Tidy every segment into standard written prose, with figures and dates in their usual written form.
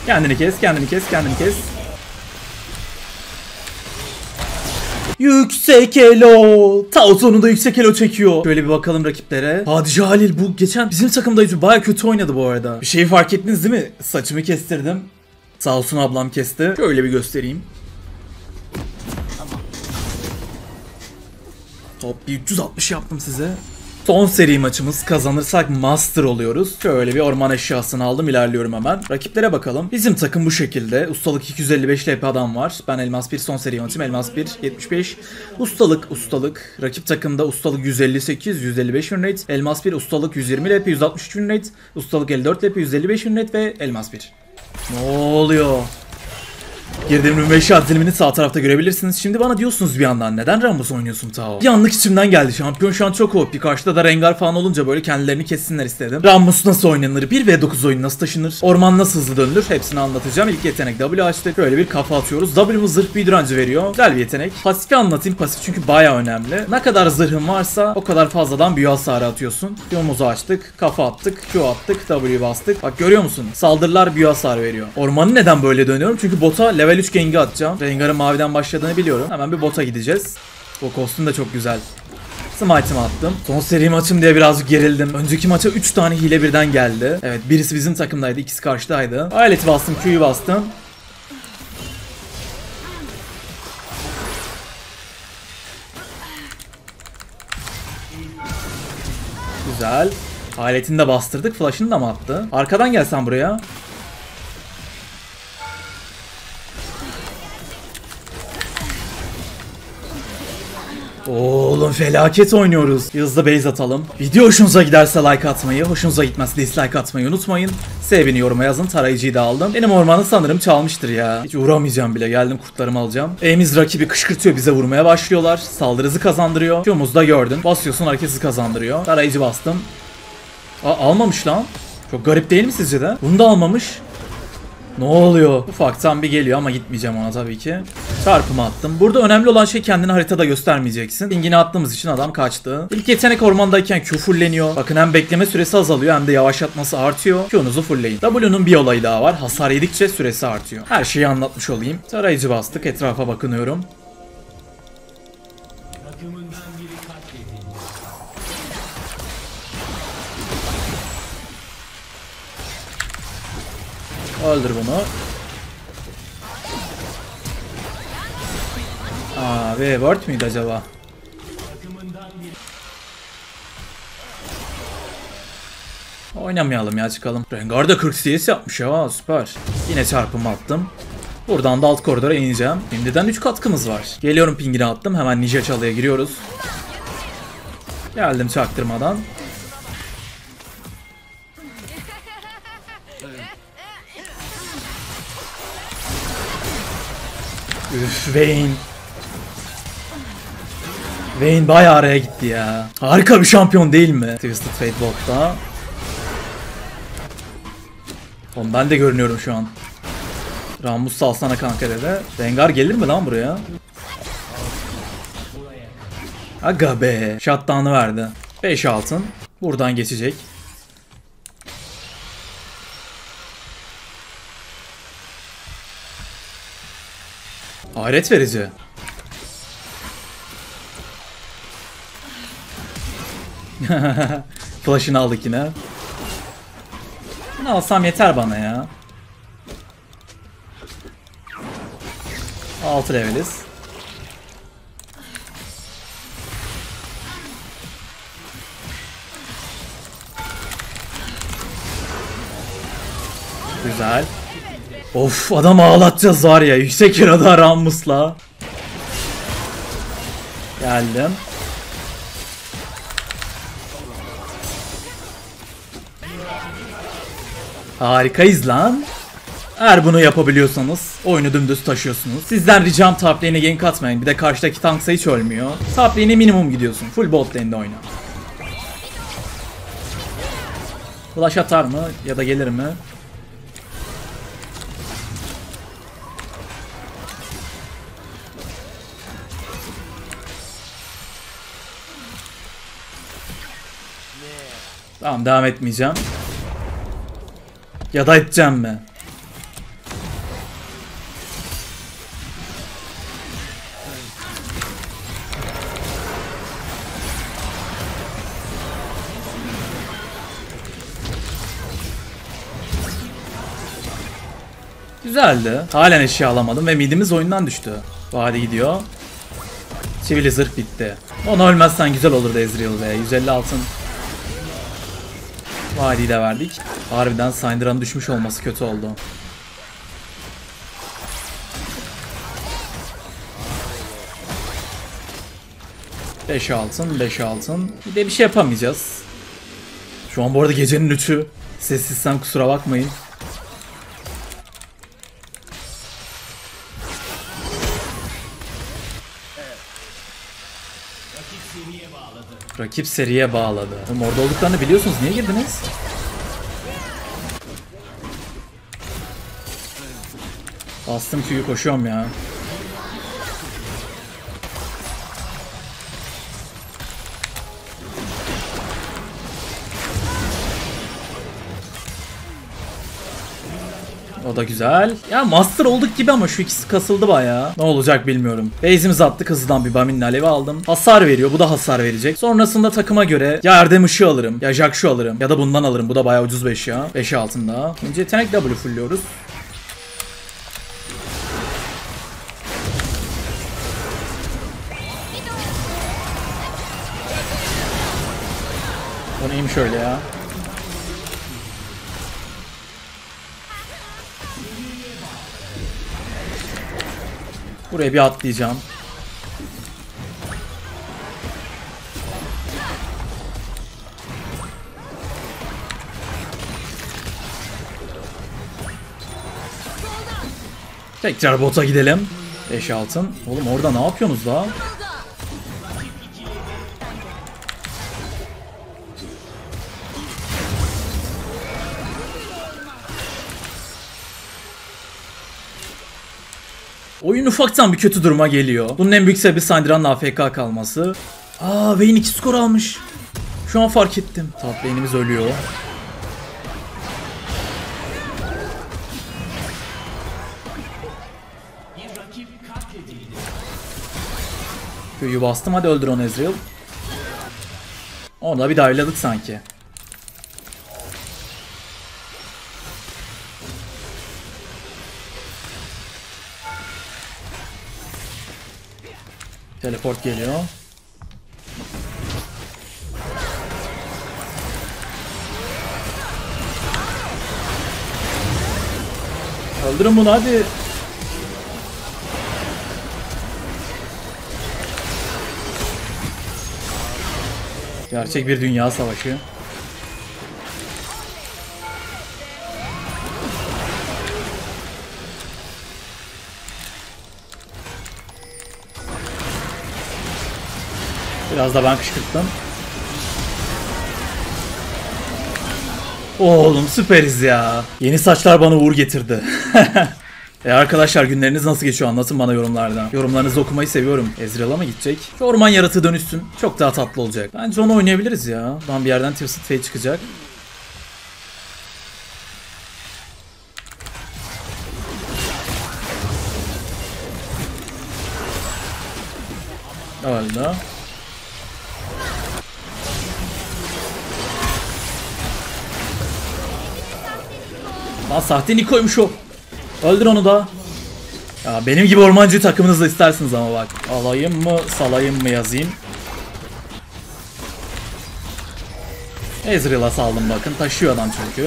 Kendini kes, kendini kes, kendini kes. Yüksek elo. Ta sonunda yüksek elo çekiyor. Şöyle bir bakalım rakiplere. Padişah Halil bu geçen bizim takımdaydı. Baya kötü oynadı bu arada. Bir şeyi fark ettiniz değil mi? Saçımı kestirdim. Sağ olsun ablam kesti. Şöyle bir göstereyim. Top bir 360 yaptım size. Son seri maçımız, kazanırsak master oluyoruz. Şöyle bir orman eşyasını aldım, ilerliyorum hemen. Rakiplere bakalım. Bizim takım bu şekilde. Ustalık 255 LP adam var. Ben Elmas 1 son seri maçım. Elmas 1 75. Ustalık. Rakip takımda ustalık 158, 155 unit. Elmas 1 ustalık 120 LP, 163 unit. Ustalık 54 LP, 155 unit ve Elmas 1. Ne oluyor? Girdiğim 25 şart dilimini sağ tarafta görebilirsiniz. Şimdi bana diyorsunuz bir yandan neden Rambus oynuyorsun Tao? Bir anlık içimden geldi. Şampiyon şu an çok OP. Karşıda da Rengar falan olunca böyle kendilerini kessinler istedim. Rambus nasıl oynanır? 1v9 oyunu nasıl taşınır? Orman nasıl hızlı dönülür? Hepsini anlatacağım. İlk yetenek W açtık. Böyle bir kafa atıyoruz. W'muz zırh büyü direnci veriyor. Güzel bir yetenek. Pasifi anlatayım. Pasif çünkü baya önemli. Ne kadar zırhın varsa o kadar fazladan büyü hasarı atıyorsun. Q'muzu açtık. Kafa attık. Q attık. W bastık. Bak görüyor musun? Saldırılar büyü hasarı veriyor. Ormanı neden böyle dönüyorum? Çünkü bota level 3 gengi atacağım. Rengar'ın maviden başladığını biliyorum. Hemen bir bota gideceğiz. O kostüm de çok güzel. Smite'ımı attım. Son seri maçım diye birazcık gerildim. Önceki maça 3 tane hile birden geldi. Evet, birisi bizim takımdaydı, ikisi karşıdaydı. Aleti bastım, Q'yu bastım. Güzel. Aletini de bastırdık. Flash'ını da mı attı? Arkadan gelsen buraya. Oğlum felaket oynuyoruz. Hızlı base atalım. Video hoşunuza giderse like atmayı, hoşunuza gitmezse dislike atmayı unutmayın. Sevini yoruma yazın. Tarayıcıyı da aldım. Benim ormanı sanırım çalmıştır ya. Hiç uğramayacağım bile. Geldim kurtlarımı alacağım. Aimiz rakibi kışkırtıyor. Bize vurmaya başlıyorlar. Saldırı hızı kazandırıyor. Q'muzu da gördün. Basıyorsun, hareket hızı kazandırıyor. Tarayıcı bastım. Almamış lan. Çok garip değil mi sizce de? Bunu da almamış. Ne oluyor? Ufaktan bir geliyor ama gitmeyeceğim ona tabii ki. Çarpımı attım. Burada önemli olan şey kendini haritada göstermeyeceksin. Pingini attığımız için adam kaçtı. İlk yetenek ormandayken Q fulleniyor. Bakın hem bekleme süresi azalıyor hem de yavaşlatması artıyor. Q'nuzu fullleyin. W'nun bir olayı daha var. Hasar yedikçe süresi artıyor. Her şeyi anlatmış olayım. Tarayıcı bastık. Etrafa bakınıyorum. Öldür bunu. Ve word müydü acaba? Oynamayalım ya, çıkalım. Rengar da 40 CS yapmış ya, süper. Yine çarpımı attım. Buradan da alt koridora ineceğim. Şimdiden 3 katkımız var. Geliyorum, pingini attım. Hemen Ninja çalıya giriyoruz. Geldim çaktırmadan. Üf, Vayne. Vayne bayağı araya gitti ya. Harika bir şampiyon değil mi? Twisted Fate botta. Oğlum ben de görünüyorum şu an. Rambus salsana kanka dedi. Rengar gelir mi lan buraya? Aga be. Shutdown'ı verdi. 5 altın. Buradan geçecek. Hayret verici. Flash'ını aldık yine. Bunu alsam yeter bana ya. 6 leveliz. Güzel. Of, adam ağlatacağız var ya, yüksek irada Rambus'la. Geldim. Harikayız lan. Eğer bunu yapabiliyorsanız oyunu dümdüz taşıyorsunuz. Sizden ricam top lane'e gank atmayın. Bir de karşıdaki tanksa hiç ölmüyor. Top lane'e minimum gidiyorsun. Full bot lane'de oyna. Flash atar mı? Ya da gelir mi? Tamam, devam etmeyeceğim. Ya da edeceğim mi? Güzeldi. Halen eşya alamadım ve midimiz oyundan düştü. Vadi gidiyor. Çivili zırh bitti. Onu ölmezsen güzel olurdu Ezreal be. 150 altın. Vadi'yi de verdik. Harbiden Syndra'nın düşmüş olması kötü oldu. Beş altın, 5 altın. Bir de bir şey yapamayacağız. Şu an bu arada gecenin 3'ü. Sessizsem kusura bakmayın. Rakip seriye bağladı. Oğlum orada olduklarını biliyorsunuz. Niye girdiniz? Bastım Q'yu, koşuyorum ya. O da güzel. Ya master olduk gibi ama şu ikisi kasıldı bayağı. Ne olacak bilmiyorum. Base'imizi attık, hızlıdan bir Bamin'in alevi aldım. Hasar veriyor. Bu da hasar verecek. Sonrasında takıma göre ya Erdem ışığı alırım, ya Jax'u alırım, ya da bundan alırım. Bu da bayağı ucuz 5 ya. 5 altında. Önce yetenek W fullliyoruz. O neymiş öyle ya? Buraya bir atlayacağım. Tekrar bota gidelim. 5 altın. Oğlum orada ne yapıyorsunuz la? Oyun ufaktan bir kötü duruma geliyor. Bunun en büyük sebebi Syndra'nın AFK kalması. Vayne 2 skor almış. Şu an fark ettim. Top lane'imiz ölüyor. Köyü bastım, hadi öldür onu Ezreal. Onu da bir dive'ladık sanki. Teleport geliyor. Öldürün bunu hadi. Gerçek bir dünya savaşı. Biraz da ben kışkırttım. Oğlum süperiz ya. Yeni saçlar bana uğur getirdi. Arkadaşlar günleriniz nasıl geçiyor, anlatın bana yorumlarda. Yorumlarınızı okumayı seviyorum. Ezreal'a mı gidecek? Şu orman yaratığı dönüşsün. Çok daha tatlı olacak. Bence onu oynayabiliriz ya. Buradan bir yerden Twisted Fate çıkacak. Öyle. Lan sahte Niko'ymuş o. Öldür onu da. Ya benim gibi ormancı takımınızda istersiniz ama bak. Alayım mı salayım mı yazayım. Ezreal'a saldım bakın. Taşıyor adam çünkü.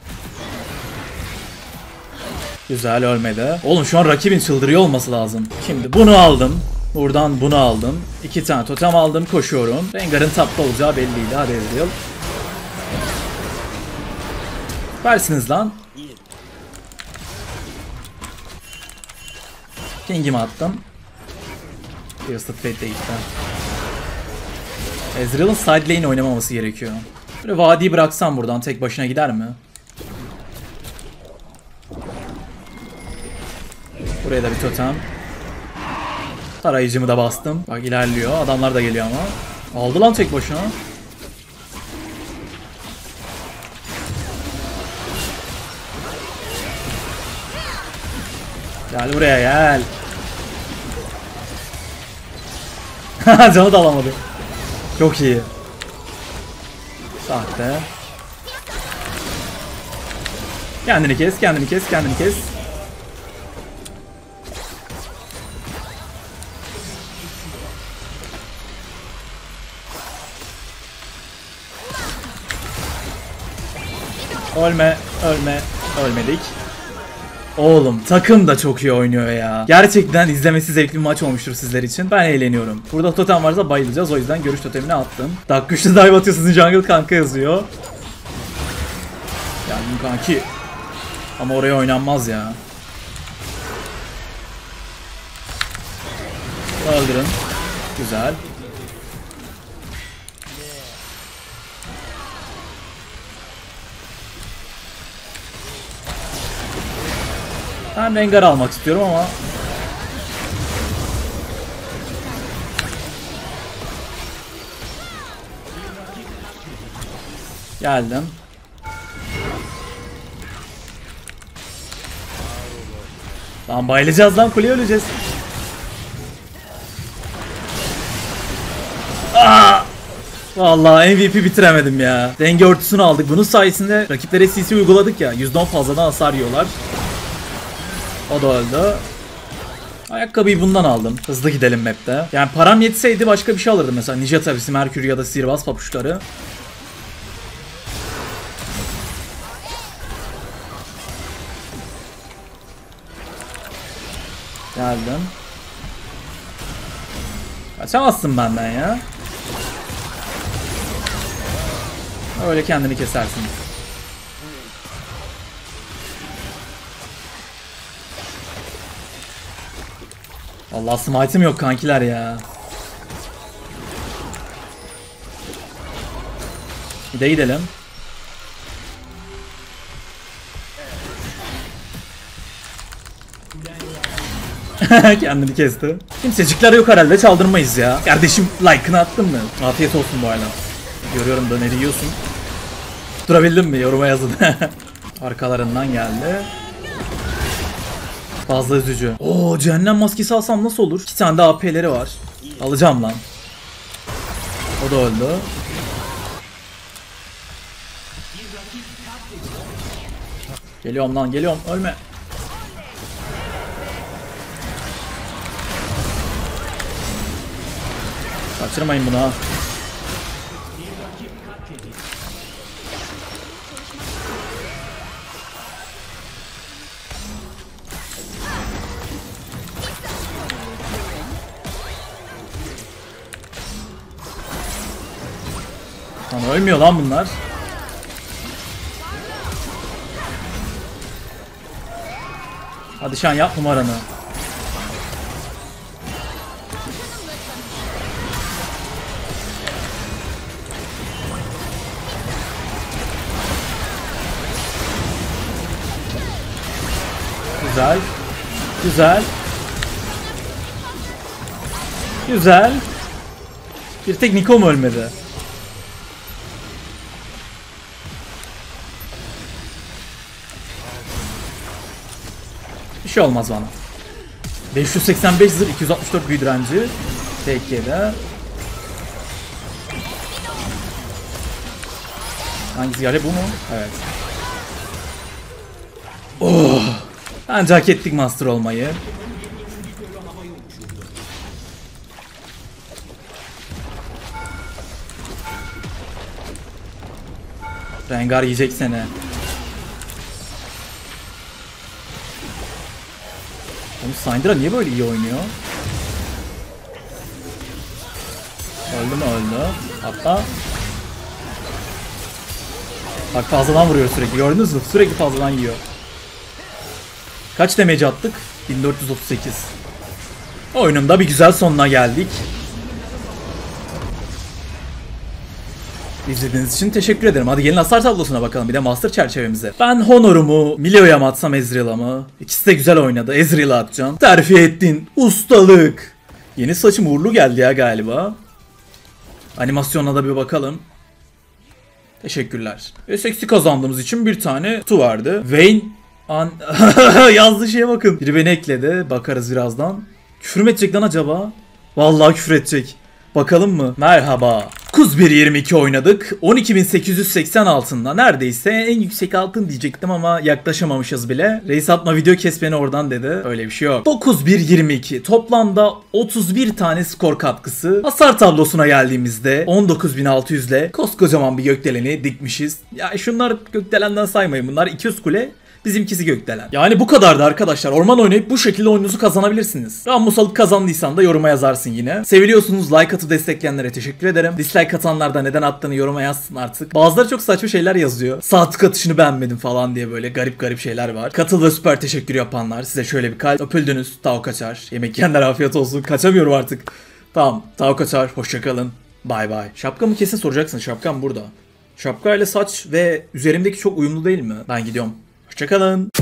Güzel, ölmedi. Oğlum şu an rakibin çıldırıyor olması lazım. Şimdi bunu aldım. Buradan bunu aldım. 2 tane totem aldım. Koşuyorum. Rengar'ın tapta olacağı belliydi. Hadi Ezreal. Versiniz lan. King'imi attım. Twisted Fate de gitti. Ezreal'ın side lane oynamaması gerekiyor. Böyle vadiyi bıraksam buradan tek başına gider mi? Buraya da bir totem. Tarayıcımı da bastım. Bak ilerliyor. Adamlar da geliyor ama. Aldı lan tek başına. Gel buraya gel. Canı da alamadı. Çok iyi. Sahte. Kendini kes, kendini kes, kendini kes. Ölme, ölme, ölmedik. Oğlum takım da çok iyi oynuyor ya. Gerçekten izlemesi zevkli bir maç olmuştur sizler için. Ben eğleniyorum. Burada totem varsa bayılacağız. O yüzden görüş totemini attım. Dakika 3'te dive atıyorsunuz, jungle kanka yazıyor. Geldim kanki. Ama oraya oynanmaz ya. Öldürün. Güzel. Ben Rengar almak istiyorum ama geldim. Lan bayılacağız lan, kuleye öleceğiz. Aa! Vallahi MVP bitiremedim ya. Denge örtüsünü aldık. Bunun sayesinde rakiplere CC uyguladık ya. %10 fazladan hasar yiyorlar. O da öldü. Ayakkabıyı bundan aldım. Hızlı gidelim map'te. Yani param yetseydi başka bir şey alırdım. Mesela Ninja tabisi, Merkür ya da sihirbaz papuçları. Geldim. Kaçamazsın benden ya. Öyle kendini kesersin. Vallahi smite'im yok kankiler ya. Bir de gidelim. Kendini kesti. Kimsecikler yok herhalde, çaldırmayız ya. Kardeşim like'ını attın mı? Afiyet olsun bu arada. Görüyorum da ne yiyorsun. Durabildin mi? Yoruma yazın. Arkalarından geldi. Fazla üzücü. Oo, cehennem maskesi alsam nasıl olur? 2 tane de AP'leri var. Alacağım lan. O da öldü. Geliyorum lan, geliyorum. Ölme. Kaçırmayın bunu ha. Lan ölmüyor lan bunlar. Hadi Şan, yap numaranı. Güzel. Güzel. Güzel. Bir tek Niko mu ölmedi? Bir şey olmaz bana. 585 zırh, 264 büyü direnci. TK'de. Hangisi yani, bu mu? Evet. Oh! Bence hak ettik master olmayı. Rengar yiyecek seni. Oğlum Syndra niye böyle iyi oynuyor? Öldü mü? Öldü. Hatta bak, fazladan vuruyor sürekli. Gördünüz mü? Sürekli fazladan yiyor. Kaç damage attık? 1438. Oyunun da bir güzel sonuna geldik. İzlediğiniz için teşekkür ederim. Hadi gelin hasar tablosuna bakalım, bir de master çerçevemize. Ben Honor'umu Milio'ya mı atsam, Ezreal'a mı? İkisi de güzel oynadı. Ezreal'a atacağım. Terfi ettin. Ustalık. Yeni saçım uğurlu geldi ya galiba. Animasyona da bir bakalım. Teşekkürler. S8'i kazandığımız için bir tu vardı. Vayne yazdığı şeye bakın. Biri beni ekledi. Bakarız birazdan. Küfür mü edecek lan acaba? Vallahi küfür edecek. Bakalım mı? Merhaba. 9122 oynadık. 12.880 altında. Neredeyse en yüksek altın diyecektim ama yaklaşamamışız bile. Reis atma video kes beni oradan dedi. Öyle bir şey yok. 9122. Toplamda 31 tane skor katkısı. Hasar tablosuna geldiğimizde 19.600 ile koskocaman bir gökdeleni dikmişiz. Ya şunlar gökdelenden saymayın. Bunlar 200 kule. Bizimkisi gökdelen. Yani bu kadardı arkadaşlar. Orman oynayıp bu şekilde oyununuzu kazanabilirsiniz. Rammus alıp kazandıysan da yoruma yazarsın yine. Seviliyorsunuz. Like atıp destekleyenlere teşekkür ederim. Dislike atanlar da neden attığını yoruma yazsın artık. Bazıları çok saçma şeyler yazıyor. Saatlik atışını beğenmedim falan diye böyle garip garip şeyler var. Katıl ve süper teşekkür yapanlar. Size şöyle bir kalp. Öpüldünüz. Tavuk kaçar. Yemek yiyenler afiyet olsun. Kaçamıyorum artık. Tamam. Tavuk kaçar. Hoşçakalın. Bay bay. Şapkamı kesin soracaksın. Şapkam burada. Şapkayla saç ve üzerimdeki çok uyumlu değil mi? Ben gidiyorum. Hoşçakalın.